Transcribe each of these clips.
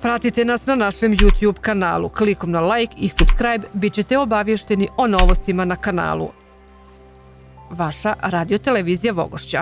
Pratite nas na našem YouTube kanalu. Klikom na like i subscribe bit ćete obavješteni o novostima na kanalu. Vaša radiotelevizija Vogošća.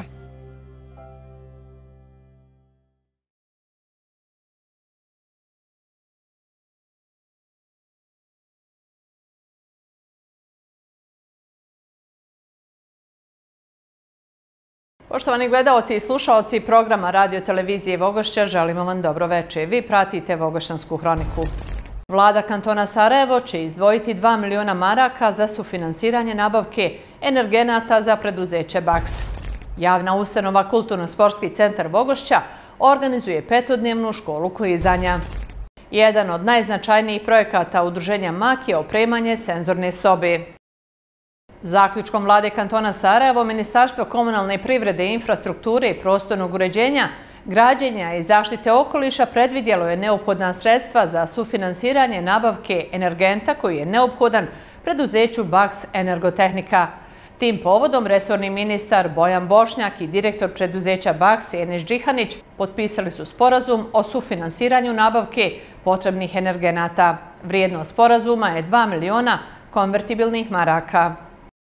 Poštovani gledaoci i slušaoci programa radiotelevizije Vogošća, želimo vam dobro večer. Vi pratite Vogošćansku hroniku. Vlada kantona Sarajevo će izdvojiti 2 miliona maraka za sufinansiranje nabavke energenata za preduzeće BAKS. Javna ustanova Kulturno-sportski centar Vogošća organizuje 5-dnevnu školu klizanja. Jedan od najznačajnijih projekata udruženja MAK je opremanje senzorne sobe. Zaključkom Vlade kantona Sarajevo, Ministarstvo komunalne privrede, infrastrukture i prostornog uređenja, građenja i zaštite okoliša predvidjelo je neophodna sredstva za sufinansiranje nabavke energenta koji je neophodan preduzeću BAKS Energotehnika. Tim povodom resorni ministar Bojan Bošnjak i direktor preduzeća BAKS Enis Džihanić potpisali su sporazum o sufinansiranju nabavke potrebnih energenata. Vrijednost sporazuma je 2 miliona konvertibilnih maraka.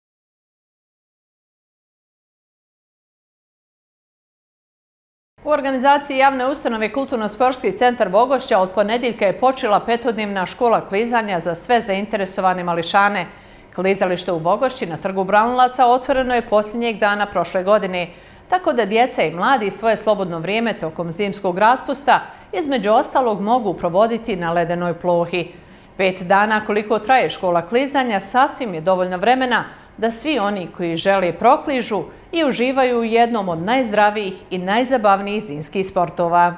U organizaciji javne ustanove Kulturno-sportski centar Vogošća od ponedjeljka je počela 5-dnevna škola klizanja za sve zainteresovane mališane. Klizalište u Vogošći na trgu Branilaca otvoreno je posljednjeg dana prošle godine, tako da djeca i mladi svoje slobodno vrijeme tokom zimskog raspusta između ostalog mogu provoditi na ledenoj plohi. 5 dana koliko traje škola klizanja sasvim je dovoljno vremena da svi oni koji žele prokližu i uživaju u jednom od najzdravijih i najzabavnijih zimskih sportova.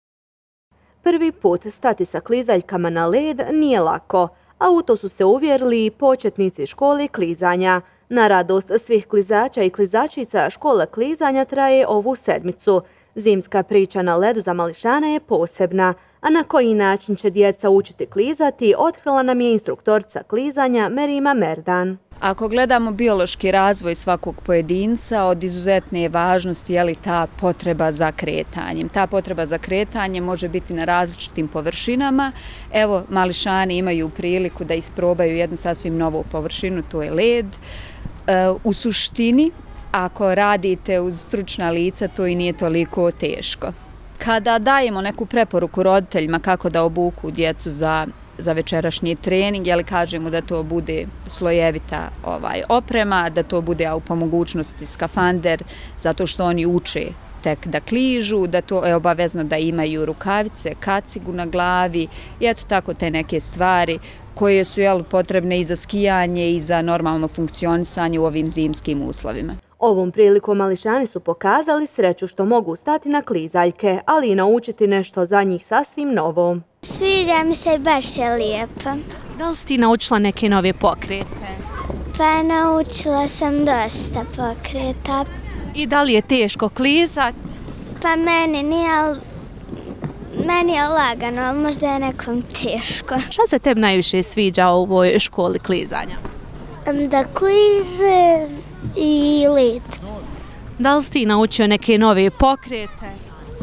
Prvi put stati sa klizaljkama na led nije lako, a u to su se uvjerili i početnici škole klizanja. Na radost svih klizača i klizačica škola klizanja traje ovu sedmicu. Zimska priča na ledu za mališane je posebna, a na koji način će djeca učiti klizati otkrila nam je instruktorica klizanja Merima Merdan. Ako gledamo biološki razvoj svakog pojedinca, od izuzetne je važnosti ta potreba za kretanjem. Ta potreba za kretanjem može biti na različitim površinama. Evo, mališani imaju priliku da isprobaju jednu sasvim novu površinu, to je led. U suštini, ako radite uz stručna lica, to i nije toliko teško. Kada dajemo neku preporuku roditeljima kako da obuku djecu za večerašnji trening, kažemo da to bude slojevita oprema, da to bude po mogućnosti skafander, zato što oni uče tek da kližu, da to je obavezno da imaju rukavice, kacigu na glavi i eto tako te neke stvari koje su potrebne i za skijanje i za normalno funkcionisanje u ovim zimskim uslovima. Ovom prilikom mališani su pokazali sreću što mogu stati na klizaljke, ali i naučiti nešto za njih sasvim novo. Sviđa mi se, baš je lijepo. Da li si ti naučila neke nove pokrete? Pa naučila sam dosta pokreta. I da li je teško klizat? Pa meni nije, ali meni je lagano, ali možda je nekom teško. Šta se tebi najviše sviđa u ovoj školi klizanja? Da kližem i led. Da li si ti naučio neke nove pokrete?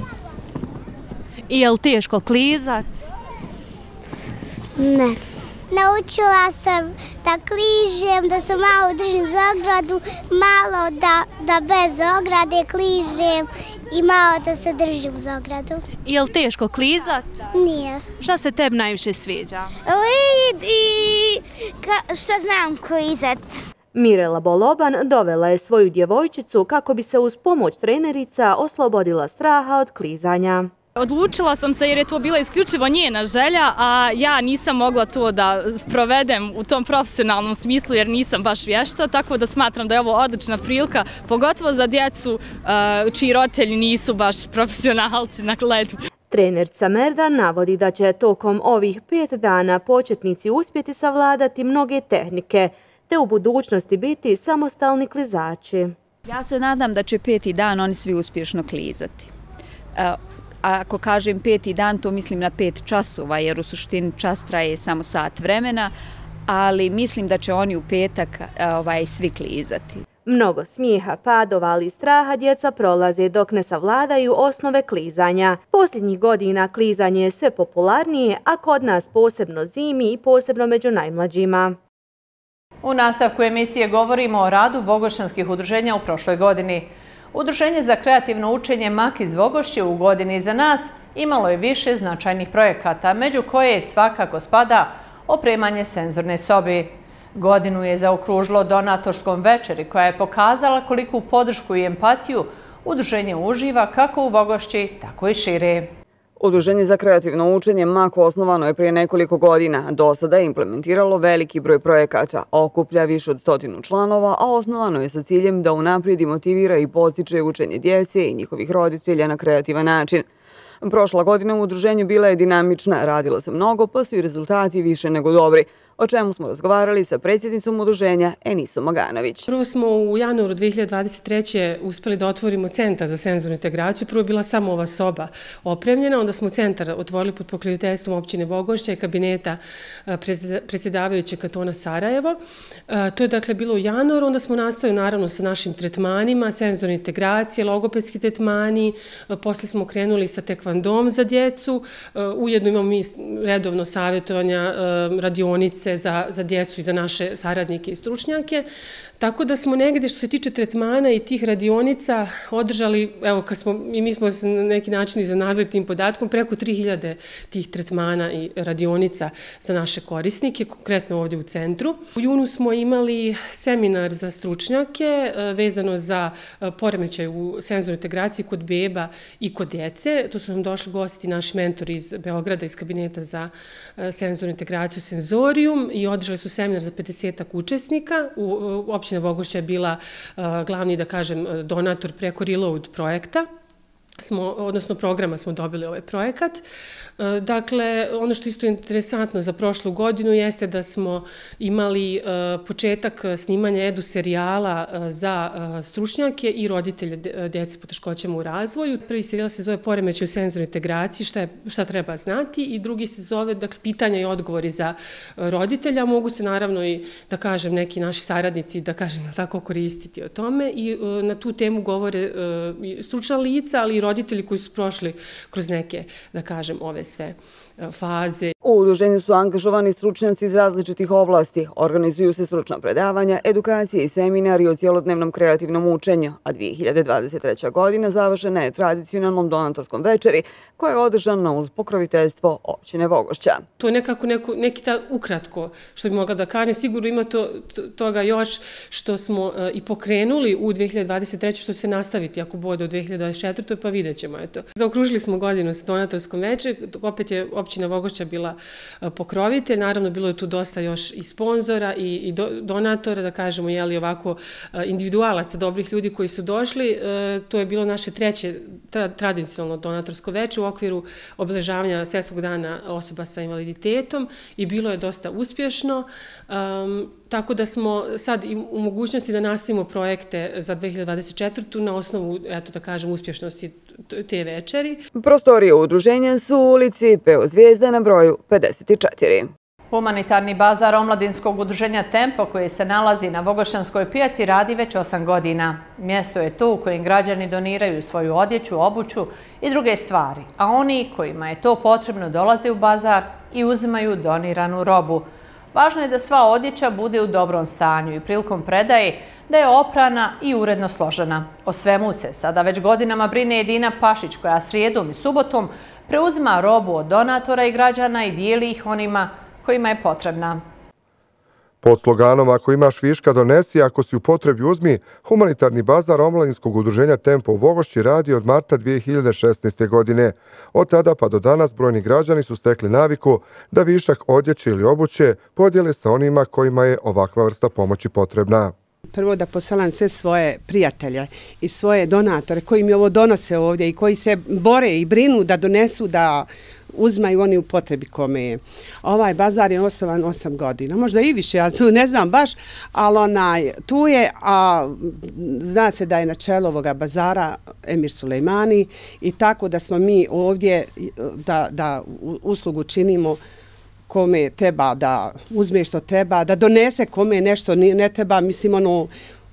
I je li teško klizat? Ne. Naučila sam da kližem, da se malo držim za ogradu, malo da bez ograde kližem i malo da se držim za ogradu. Je li teško klizat? Nije. Šta se tebi najviše sviđa? Led i što znam klizat. Mirela Boloban dovela je svoju djevojčicu kako bi se uz pomoć trenerica oslobodila straha od klizanja. Odlučila sam se jer je to bila isključivo njena želja, a ja nisam mogla to da sprovedem u tom profesionalnom smislu jer nisam baš vješta, tako da smatram da je ovo odlična prilika, pogotovo za djecu čiji roditelji nisu baš profesionalci na ledu. Trenerca Merdan navodi da će tokom ovih 5 dana početnici uspjeti savladati mnoge tehnike, te u budućnosti biti samostalni klizači. Ja se nadam da će 5. dan oni svi uspješno klizati. Ako kažem 5. dan, to mislim na 5 časova, jer u suštini čas traje samo sat vremena, ali mislim da će oni u petak svi klizati. Mnogo smijeha, padova, ali i straha djeca prolaze dok ne savladaju osnove klizanja. Posljednjih godina klizanje je sve popularnije, a kod nas posebno zimi i posebno među najmlađima. U nastavku emisije govorimo o radu vogošćanskih udruženja u prošloj godini. Udruženje za kreativno učenje MAK iz Vogošće u godini iza nas imalo je više značajnih projekata, među koje svakako spada opremanje senzorne sobi. Godinu je zaokružilo donatorskom večeri koja je pokazala koliku podršku i empatiju udruženje uživa kako u Vogošći, tako i šire. Udruženje za kreativno učenje MAK osnovano je prije nekoliko godina. Do sada je implementiralo veliki broj projekata, okuplja više od 100 članova, a osnovano je sa ciljem da unaprijedi, motivira i podstiče učenje djece i njihovih roditelja na kreativan način. Prošla godina u udruženju bila je dinamična, radilo se mnogo, pa su i rezultati više nego dobri, o čemu smo razgovarali sa predsjednicom udruženja Enisom Maganović. Prvo smo u januaru 2023. uspjeli da otvorimo centar za senzornu integraciju. Prvo je bila samo ova soba opremljena, onda smo centar otvorili pod pokroviteljstvom općine Vogošća i kabineta predsjedavajućeg kantona Sarajevo. To je dakle bilo u januaru, onda smo nastavili naravno sa našim tretmanima, senzorne integracije, logopedski tretmani, poslije smo krenuli sa tekvandom za djecu, ujedno imamo mi redovno savjetovanja, radionice za djecu i za naše saradnike i stručnjake. Tako da smo negdje, što se tiče tretmana i tih radionica, održali, evo, mi smo se na neki način iznenadili tim podatkom, preko 3000 tih tretmana i radionica za naše korisnike, konkretno ovdje u centru. U junu smo imali seminar za stručnjake vezano za poremećaj u senzornoj integraciji kod beba i kod djece. Tu su nam došli gosti, naši mentori iz Beograda, iz kabineta za senzornu integraciju Senzorijum, i održali su seminar za 50 učesnika. Općina Vogošća je bila glavni, da kažem, donator preko Reload projekta. Odnosno programa smo dobili ovaj projekat. Dakle, ono što isto je interesantno za prošlu godinu jeste da smo imali početak snimanja edu serijala za stručnjake i roditelje djece s poteškoćama u razvoju. Prvi serijal se zove Poremećaj u senzornoj integraciji, šta treba znati, i drugi se zove, dakle, pitanja i odgovori za roditelja. Mogu se naravno i, da kažem, neki naši saradnici, da kažem, tako koristiti o tome, i na tu temu govore stručna lica, ali i roditelji koji su prošli kroz neke, da kažem, ove sve faze. U udruženju su angažovani stručnjaci iz različitih oblasti. Organizuju se stručna predavanja, edukacije i seminari o cijelodnevnom kreativnom učenju, a 2023. godina završena je tradicionalnom donatorskom večeri koja je održana uz pokroviteljstvo općine Vogošća. To je nekako neki ukratko što bi mogla da kažem. Sigurno ima toga još što smo i pokrenuli u 2023. što će se nastaviti ako bude u 2024. pa vidjet ćemo. Zaokružili smo godinu s donatorskom večeri, opet je općina Vogošća bila pokrovitelj, naravno bilo je tu dosta još i sponzora i donatora, da kažemo, jeli ovako individualaca, dobrih ljudi koji su došli. To je bilo naše treće tradicionalno donatorsko veče u okviru obeležavanja Svjetskog dana osoba sa invaliditetom i bilo je dosta uspješno. Tako da smo sad u mogućnosti da nastavimo projekte za 2024. na osnovu, eto da kažem, uspješnosti te večeri. Prostorije udruženja su u ulici Peo Zvijezda na broju 54. Humanitarni bazar omladinskog udruženja Tempo, koji se nalazi na Vogošćanskoj pijaci, radi već 8 godina. Mjesto je to u kojem građani doniraju svoju odjeću, obuću i druge stvari, a oni kojima je to potrebno dolaze u bazar i uzimaju doniranu robu. Važno je da sva odjeća bude u dobrom stanju i prilikom predaje da je oprana i uredno složena. O svemu se sada već godinama brine Edina Pašić, koja srijedom i subotom preuzima robu od donatora i građana i dijeli ih onima kojima je potrebna. Pod sloganom "Ako imaš viška donesi, ako si u potrebi uzmi", humanitarni bazar omladinskog udruženja Tempo u Vogošći radi od marta 2016. godine. Od tada pa do danas brojni građani su stekli naviku da višak odjeće ili obuće podijele sa onima kojima je ovakva vrsta pomoći potrebna. Prvo da poselam sve svoje prijatelje i svoje donatore koji mi ovo donose ovdje i koji se bore i brinu da donesu, da uzmaju oni u potrebi kome je. Ovaj bazar je osnovan 8 godina, možda i više, ali tu ne znam baš, ali tu je, a zna se da je na čelu ovoga bazara Emir Sulejmani i tako da smo mi ovdje da uslugu činimo kome treba da uzme što treba, da donese kome nešto ne treba, mislim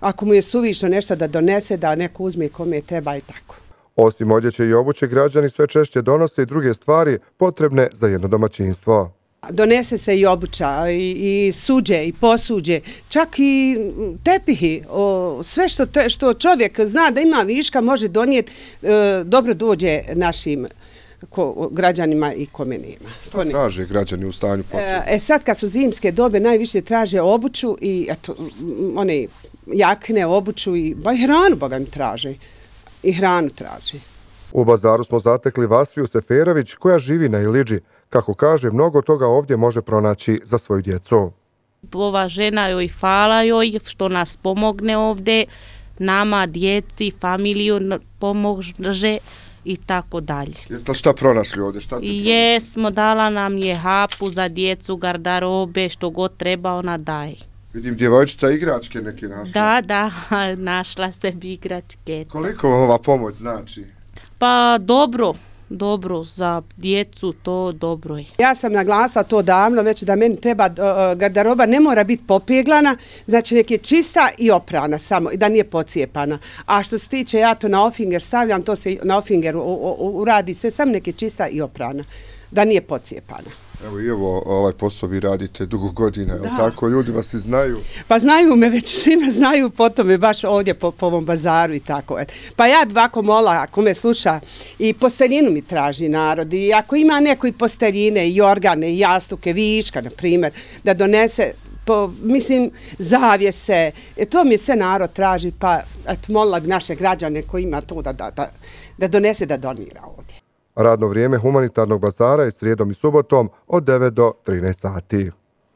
ako mu je suvišno nešto da donese, da neko uzme kome treba i tako. Osim odjeće i obuće, građani sve češće donose i druge stvari potrebne za jedno domaćinstvo. Donese se i obuća, i suđe, i posuđe, čak i tepihi, sve što čovjek zna da ima viška može donijeti, dobro dođe našim građanima i kome nema. Što traže građani u stanju potrebe? Sad kad su zimske dobe najviše traže obuću i one jakne, obuću i hranu, boga mi traže. I hranu traži. U bazaru smo zatekli Vasiju Seferović koja živi na Iliđi. Kako kaže, mnogo toga ovdje može pronaći za svoju djecu. Ova žena joj hvala joj što nas pomogne ovdje, nama, djeci, familiju pomože i tako dalje. Jeste li šta pronašli ovdje? Jesmo, dala nam je hapu za djecu, gardarobe, što god treba ona daje. Vidim, djevojčica igračke neke našla. Da, našla sebi igračke. Koliko vam ova pomoć znači? Pa dobro, za djecu to dobro je. Ja sam naglasila to davno, već da meni treba gardaroba ne mora biti popeglana, znači nek je čista i oprana samo, da nije pocijepana. A što se tiče, ja to na ofinger stavljam, to se na ofinger uradi sve, samo nek je čista i oprana, da nije pocijepana. Evo i ovaj posao vi radite dugo godina, je li tako? Ljudi vas i znaju? Pa znaju me već, svima znaju po tome, baš ovdje po ovom bazaru i tako. Pa ja bi ovako molila, ako me sluša, i posteljinu mi traži narod, i ako ima neko i posteljine, i organe, i jastuke, viška, na primjer, da donese, mislim, zavjese, to mi sve narod traži, pa molila bi naše građane koji ima to da donese, da donira ovdje. Radno vrijeme humanitarnog bazara je srijedom i subotom od 9 do 13 sati.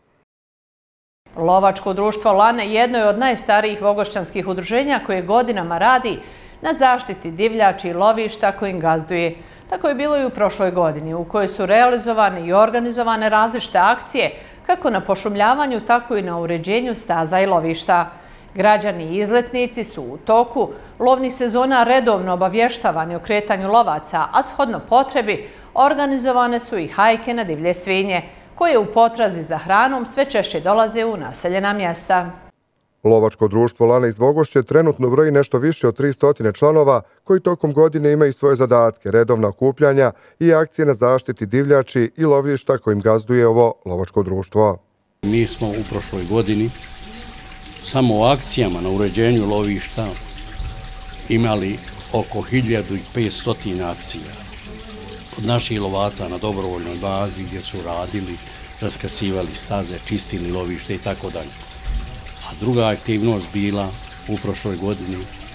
Lovačko društvo Lane jedno je od najstarijih vogošćanskih udruženja koje godinama radi na zaštiti divljači i lovišta kojim gazduje. Tako je bilo i u prošloj godini, u kojoj su realizovane i organizovane različite akcije kako na pošumljavanju, tako i na uređenju staza i lovišta. Građani i izletnici su u toku lovnih sezona redovno obavještavani o kretanju lovaca, a shodno potrebi organizovane su i hajke na divlje svinje, koje u potrazi za hranom sve češće dolaze u naseljena mjesta. Lovačko društvo Lane iz Vogošće trenutno broji nešto više od 300 članova koji tokom godine imaju svoje zadatke, redovna okupljanja i akcije na zaštiti divljači i lovišta kojim gazduje ovo lovačko društvo. Mi smo u prošloj godini samo u akcijama na uređenju lovišta imali oko 1500 akcija od naših lovaca na dobrovoljnoj bazi gdje su radili, raskrcivali staze, čistili lovište i tako dalje. A druga aktivnost bila u prošloj godini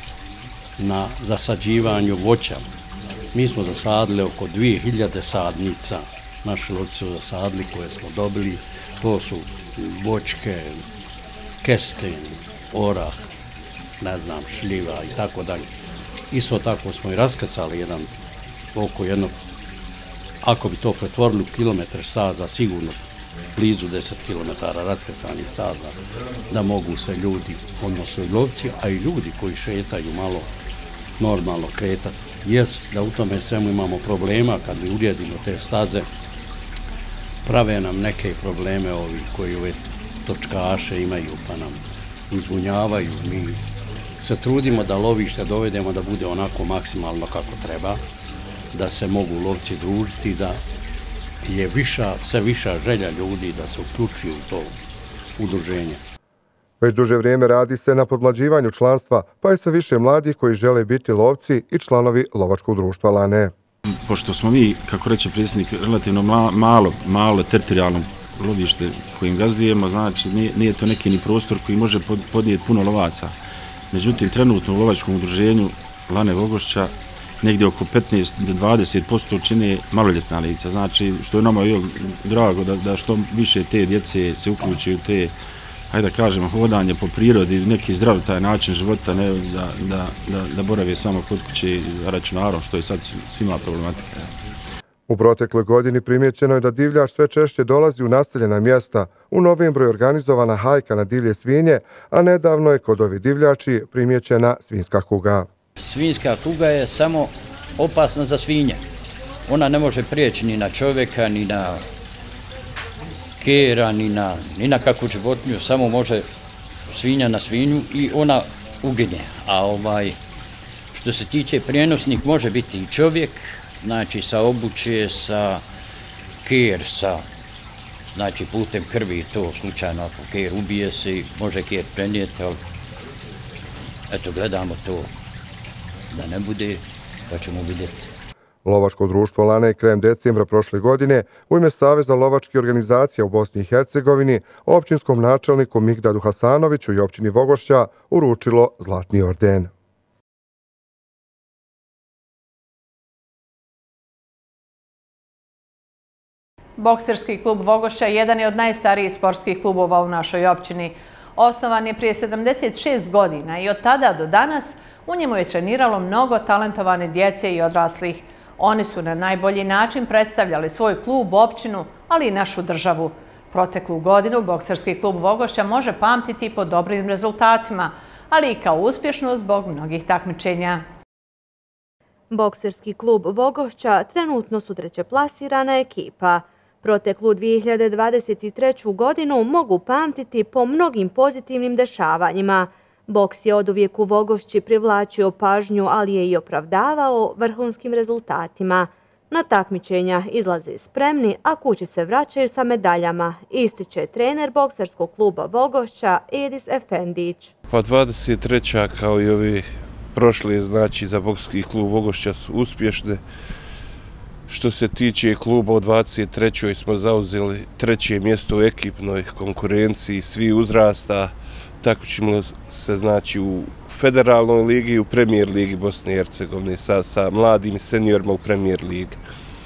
na zasađivanju voća. Mi smo zasadili oko 2000 sadnica, naši lovci su zasadili koje smo dobili, to su voćke, kesten, orah, ne znam, šljiva i tako dalje. Isto tako smo i raskrcali oko jednog, ako bi to pretvorili u kilometar staza, sigurno blizu 10 kilometara raskrcanih staza, da mogu se ljudi, odnosno i lovci, a i ljudi koji šetaju malo normalno kretati. Jest da u tome svemu imamo problema kad mi uredimo te staze, prave nam neke probleme ovi koji ove točkaše imaju pa nam uzbunjavaju. Mi se trudimo da lovište dovedemo da bude onako maksimalno kako treba, da se mogu lovci družiti, da je sve viša želja ljudi da se uključuju u to udruženje. Već duže vrijeme radi se na podmlađivanju članstva, pa je sve više mladih koji žele biti lovci i članovi lovačkog društva Lane. Pošto smo mi, kako reče predsjednik, relativno malo teritorijalno lovište kojim gazdujemo, znači nije to neki ni prostor koji može podnijeti puno lovaca. Međutim, trenutno u lovačkom udruženju Lane Vogošća negdje oko 15 do 20% čine maloljetna lica. Znači, što je nama drago da što više te djece se uključi u te, hajde da kažemo, hodanje po prirodi, neki zdrav taj način života, ne da borave samo kod kuće računarom, što je sad svima problematika. U protekloj godini primjećeno je da divljač sve češće dolazi u naseljena mjesta. U novembru je organizovana hajka na divlje svinje, a nedavno je kod ovih divljači primjećena svinjska kuga. Svinjska kuga je samo opasna za svinje. Ona ne može prijeći ni na čovjeka, ni na kera, ni na kakvu životinju, samo može svinja na svinju i ona ugine. A što se tiče prijenosnik, može biti i čovjek, znači sa obuće, sa ker, znači putem krvi, to slučajno ako ker ubije se, može ker prenijeti, ali eto gledamo to da ne bude, pa ćemo vidjeti. Lovačko društvo Lana je krajem decembra prošle godine u ime Saveza lovačkih organizacija u Bosni i Hercegovini općinskom načelniku Migdadu Hasanoviću i općini Vogošća uručilo Zlatni orden. Bokserski klub Vogošća jedan je od najstarijih sportskih klubova u našoj općini. Osnovan je prije 76 godina i od tada do danas u njemu je treniralo mnogo talentovane djece i odraslih. Oni su na najbolji način predstavljali svoj klub, općinu, ali i našu državu. Proteklu godinu Bokserski klub Vogošća može pamtiti po dobrim rezultatima, ali i kao uspješnu zbog mnogih takmičenja. Bokserski klub Vogošća trenutno su trećeplasirana ekipa. Proteklu 2023. godinu mogu pamtiti po mnogim pozitivnim dešavanjima. Boks je oduvijek u Vogošći privlačio pažnju, ali je i opravdavao vrhunskim rezultatima. Na takmičenja izlaze spremni, a kući se vraćaju sa medaljama, ističe trener Bokserskog kluba Vogošća Edis Efendić. Pa 23. kao i ovi prošle, znači za Bokserski klub Vogošća su uspješne. Što se tiče kluba u 23. smo zauzeli 3. mjesto u ekipnoj konkurenciji svi uzrasta. Takmičimo se znači u federalnoj ligi i u premijer ligi Bosne i Hercegovine sa mladim seniorima u premijer ligi.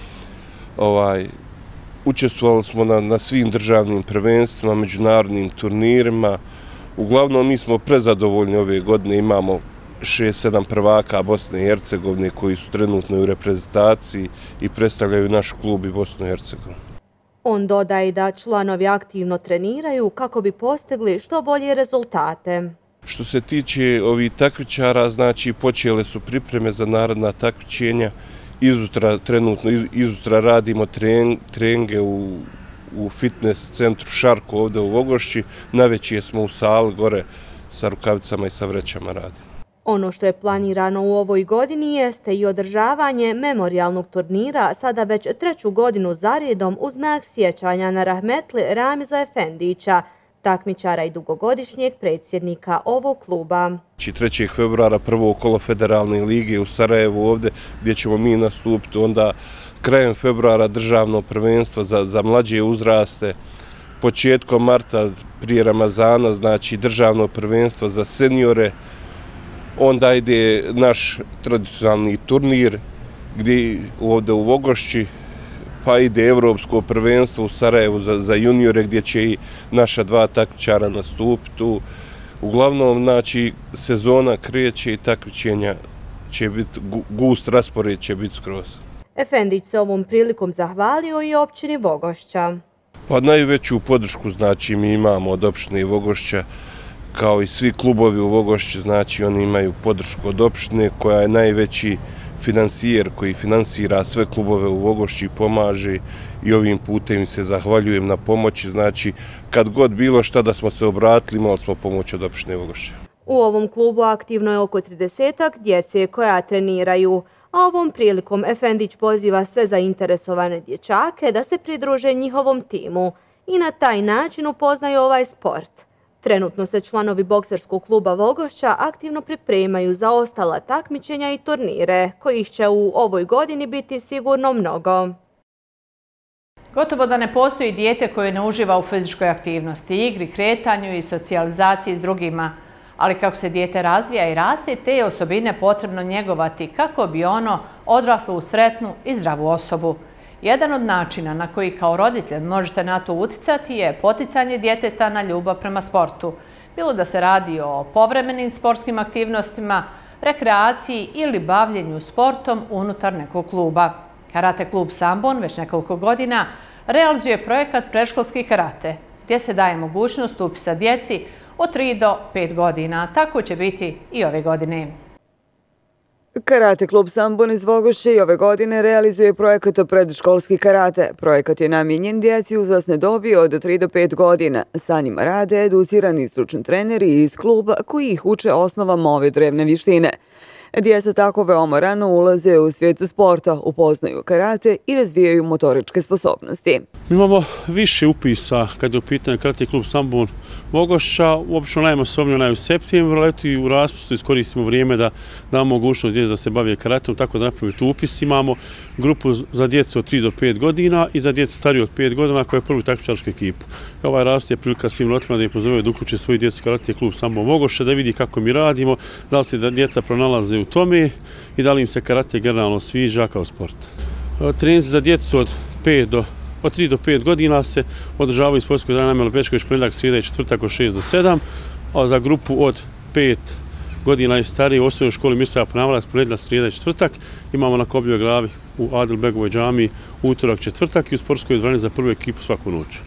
Učestvovali smo na svim državnim prvenstvima, međunarodnim turnirima. Uglavnom mi smo prezadovoljni ove godine, imamo 6-7 prvaka Bosne i Hercegovine koji su trenutno u reprezentaciji i predstavljaju naš klub i Bosnu i Hercegovinu. On dodaje da članovi aktivno treniraju kako bi postigli što bolje rezultate. Što se tiče ovih takmičara, znači počele su pripreme za naredna takmičenja. Trenutno izutra radimo treninge u fitness centru Šarko ovdje u Vogošći. Navečer smo u sali gore sa rukavicama i sa vrećama radimo. Ono što je planirano u ovoj godini jeste i održavanje memorijalnog turnira sada već 3. godinu zaredom u znak sjećanja na rahmetli Ramiza Efendića, takmičara i dugogodišnjeg predsjednika ovog kluba. 3. februara prvo kolo federalne lige u Sarajevu ovdje gdje ćemo mi nastupiti, onda krajem februara državno prvenstvo za mlađe uzraste, početkom marta prije Ramazana znači državno prvenstvo za seniore. Onda ide naš tradicionalni turnir gdje ovdje u Vogošći, pa ide evropsko prvenstvo u Sarajevu za juniore gdje će i naša 2 takmičara nastupiti. Uglavnom, znači, sezona kreće i takmičenja će biti, gust raspored će biti skroz. Efendić se ovom prilikom zahvalio i općini Vogošća. Pa najveću podršku znači mi imamo od opštine Vogošća, kao i svi klubovi u Vogošći, znači oni imaju podršku od opštine koja je najveći finansijer koji finansira sve klubove u Vogošći i pomaže i ovim putem se zahvaljujem na pomoći. Znači kad god bilo šta da smo se obratili, imali smo pomoć od opštine Vogošća. U ovom klubu aktivno je oko 30 djece koja treniraju, a ovom prilikom Efendić poziva sve zainteresovane dječake da se pridruže njihovom timu i na taj način upoznaju ovaj sport. Trenutno se članovi Bokserskog kluba Vogošća aktivno pripremaju za ostala takmičenja i turnire, kojih će u ovoj godini biti sigurno mnogo. Gotovo da ne postoji dijete koje ne uživa u fizičkoj aktivnosti, igri, kretanju i socijalizaciji s drugima. Ali kako se dijete razvija i raste, te je osobine potrebno njegovati kako bi ono odraslo u sretnu i zdravu osobu. Jedan od načina na koji kao roditelj možete na to uticati je poticanje djeteta na ljubav prema sportu. Bilo da se radi o povremenim sportskim aktivnostima, rekreaciji ili bavljenju sportom unutar nekog kluba. Karate klub Sambon već nekoliko godina realizuje projekat predškolski karate, gdje se daje mogućnost upisa djeci od 3 do 5 godina. Tako će biti i ove godine. Karate klub Sambon iz Vogošće i ove godine realizuje projekat predškolski karate. Projekat je namijenjen djeci uzrasne dobi od 3 do 5 godina. Sa njima rade educirani stručni treneri iz kluba koji ih uče osnovama ove drevne vještine. Djeca tako veoma rano ulaze u svijet sporta, upoznaju karate i razvijaju motoričke sposobnosti. Mi imamo više upisa kada je u pitanju Karate klub Sambon Vogošća. Uobično najmasovnije u septembru, ali i u raspustu iskoristimo vrijeme da damo mogućnost djeci da se bave karatom, tako da napravimo tu upis. Imamo grupu za djecu od 3 do 5 godina i za djecu stariju od 5 godina koja je prvu takmičarsku ekipu. Ovaj rast je prilika svim roditeljima da ih pozovemo da uključe svoju djecu Karate klub Sambon Vogošća, da vidi kako mi radimo, da li se djeca pronalaze u tome i da li im se karate generalno sviđa kao sport. Treninzi za djecu od 3 do 5 godina se održavaju iz sportskog dana Melo Pečković ponedjeljak, srijeda i četvrtak od 6 do 7, a za grupu od 5 godina i starije u osnovnoj školi Mirsava Ponavljac ponedjeljak, srijeda i četvrtak imamo na Kobljoj glavi u Adilbegovoj džamiji utorak, četvrtak i u sportskoj dvorani za prvu ekipu svaku noć.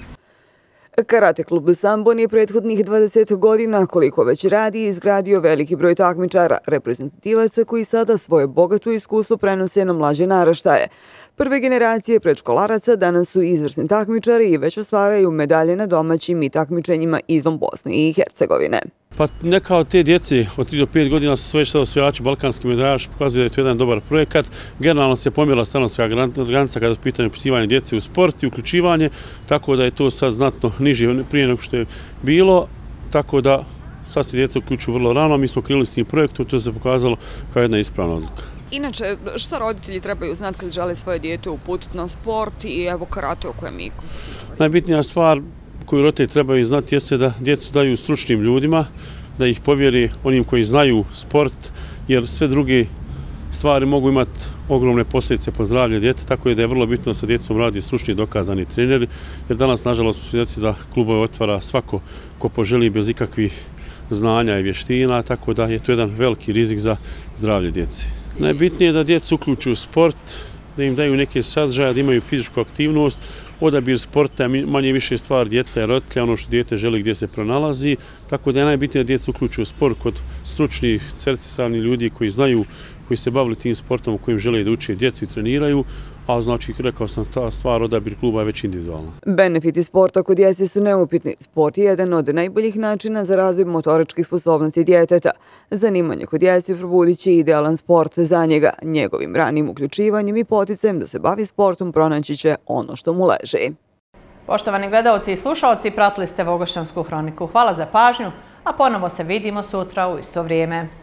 Karate klub Sambon je prethodnih 20 godina, koliko već radi, izgradio veliki broj takmičara, reprezentativaca koji sada svoje bogato iskustvo prenose na mlađe naraštaje. Prve generacije predškolaraca danas su izvrsni takmičari i već ostvaraju medalje na domaćim i takmičenjima izvan Bosne i Hercegovine. Pa neka od te djece od 3 do 5 godina su već sada osvajači balkanski medaljaši, pokazuje da je to jedan dobar projekat. Generalno se pomjerila stanovska granica kada je u pitanju upisivanja djece u sport i uključivanje, tako da je to sad znatno niže prije nego što je bilo, tako da sad se djeca uključuju vrlo rano. Mi smo krenuli s tim projektom, to se pokazalo kao jedna ispravna odluka. Inače, što roditelji trebaju znati kad žele svoje dijete uputiti na sport i evo karate o kojem iku? Najbitnija stvar koju roditelji trebaju znati jeste da djecu daju stručnim ljudima, da ih povjeri onim koji znaju sport, jer sve druge stvari mogu imati ogromne posljedice po zdravlje djete, tako je da je vrlo bitno da sa djecom radi stručni dokazani treneri, jer danas, nažalost, su svjedoci da klubove otvara svako ko poželi bez ikakvih znanja i vještina, tako da je to jedan veliki rizik za zdravlje djece. Najbitnije je da djecu uključuju sport, da im daju neke sadržaje, da imaju fizičku aktivnost. Odabir sporta je manje više stvar djeteta i roditelja, ono što dijete želi gdje se pronalazi, tako da je najbitnije da djecu uključuju sport kod stručnih, certificiranih ljudi koji znaju, koji se bavili tim sportom u kojem žele da uče djecu i treniraju, a znači, rekao sam, ta stvar odabir kluba je već individualna. Benefiti sporta kod djece su neupitni. Sport je jedan od najboljih načina za razvoj motoričkih sposobnosti djeteta. Zanimanje kod djece probudit će idealan sport za njega. Njegovim ranim uključivanjem i poticajem da se bavi sportom pronaći će ono što mu leže. Poštovani gledaoci i slušaoci, pratili ste Vogošćansku hroniku. Hvala za pažnju, a ponovo se vidimo sutra u isto vrijeme.